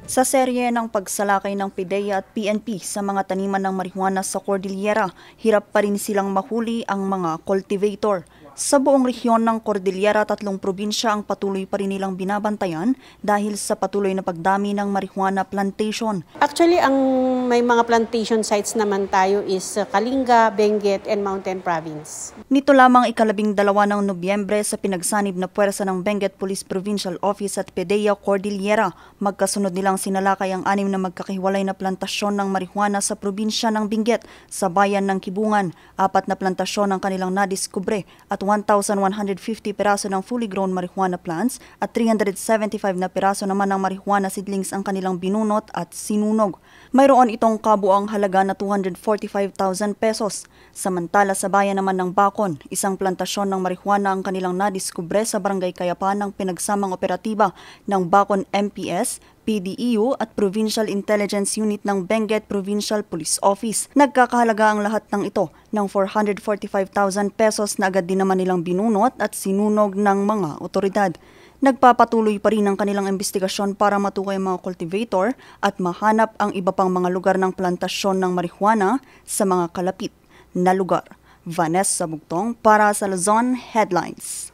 Sa serye ng pagsalakay ng PIDEA at PNP sa mga taniman ng marihuana sa Cordillera, hirap pa rin silang mahuli ang mga cultivator. Sa buong rehiyon ng Cordillera, 3 probinsya ang patuloy pa rin nilang binabantayan dahil sa patuloy na pagdami ng marijuana plantation. Actually, ang may mga plantation sites naman tayo is Kalinga, Benguet, and Mountain Province. Nito lamang 12 ng Nobyembre sa pinagsanib na puwersa ng Benguet Police Provincial Office at PIDEA Cordillera, magkasunod nilang sinalakay ang 6 na magkakahiwalay na plantasyon ng marijuana sa probinsya ng Benguet sa bayan ng Kibungan. 4 na plantasyon ang kanilang nadiskubre at 1,150 piraso ng fully grown marijuana plants at 375 na piraso naman ng marijuana seedlings ang kanilang binunot at sinunog. Mayroon itong kabuang halaga na 245,000 pesos. Samantala sa bayan naman ng Bacon, 1 plantasyon ng marijuana ang kanilang nadiskubre sa Barangay Kayapan ng pinagsamang operatiba ng Bacon MPS, PDEU at Provincial Intelligence Unit ng Benguet Provincial Police Office. Nagkakahalaga ang lahat ng ito ng 445,000 pesos na agad din naman nilang binunot at sinunog ng mga otoridad. Nagpapatuloy pa rin ang kanilang investigasyon para matukoy ang mga cultivator at mahanap ang iba pang mga lugar ng plantasyon ng marijuana sa mga kalapit na lugar. Vanessa Bugtong para sa Luzon Headlines.